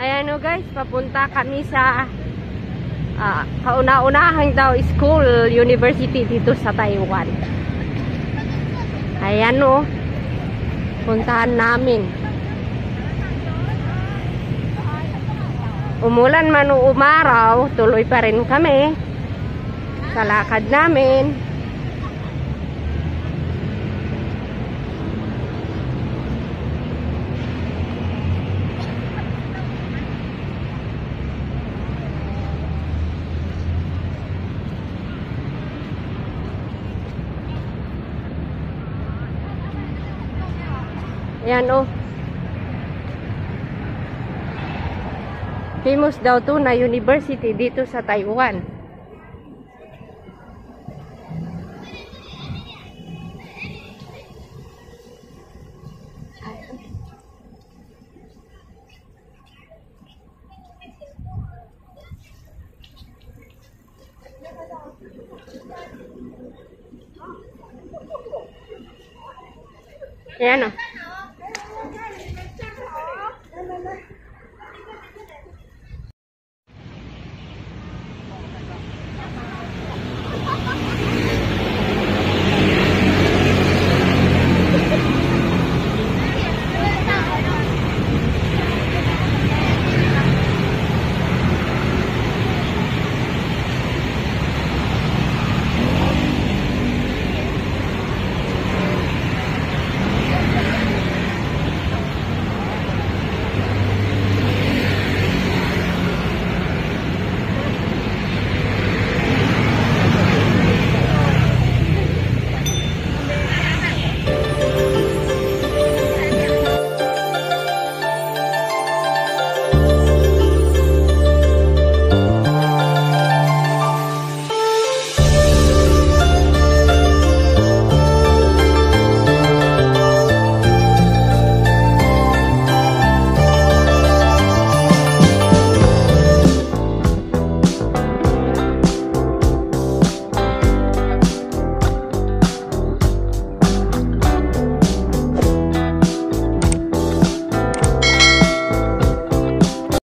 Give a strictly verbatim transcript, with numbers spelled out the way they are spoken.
Ayan o guys, papunta kami sa uh, kauna-unahang daw school, university dito sa Taiwan. Ayan o, puntahan namin. Umulan man o umaraw, tuloy pa rin kami sa lakad namin. Ayan o. Famous daw to na university dito sa Taiwan. Ayan o.